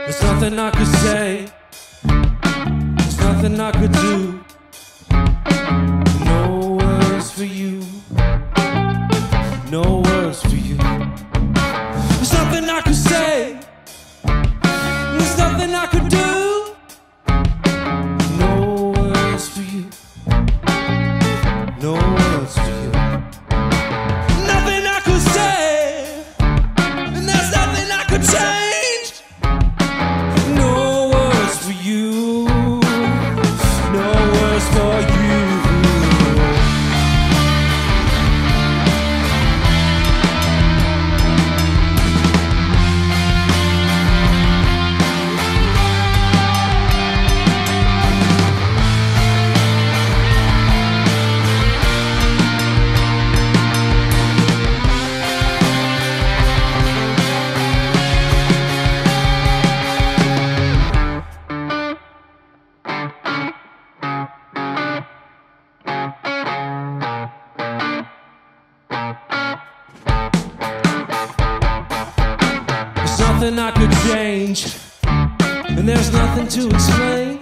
There's nothing I could say, there's nothing I could do. No words for you, no words for you. There's nothing I could say, there's nothing I could do. No words for you, no words for you. Nothing I could say, and there's nothing I could change. No words for you, no words for you. Nothing I could change, and there's nothing to explain.